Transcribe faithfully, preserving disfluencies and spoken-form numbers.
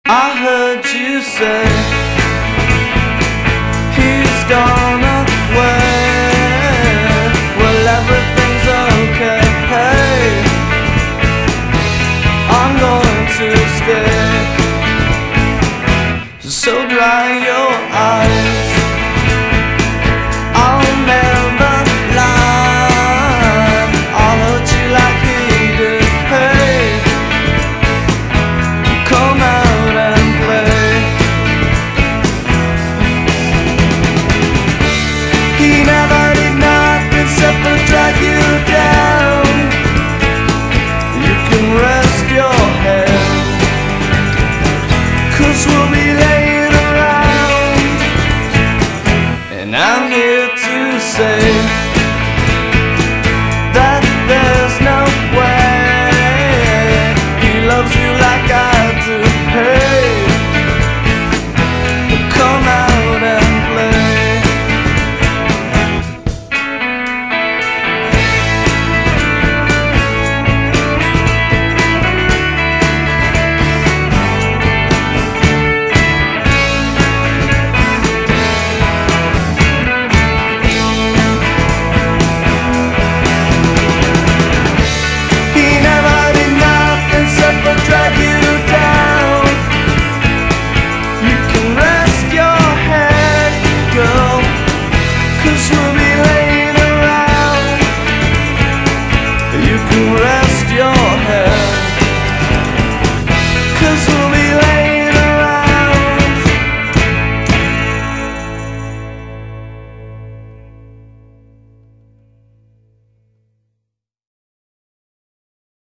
I heard you say he's gone away. Well, everything's okay. Hey, I'm going to stay. So dry your eyes. I'll never lie. I'll hurt you like he did. Hey, come out and play. He never did nothing except for drag you down. You can rest your head, 'cause we'll be laying around, and I'm here to say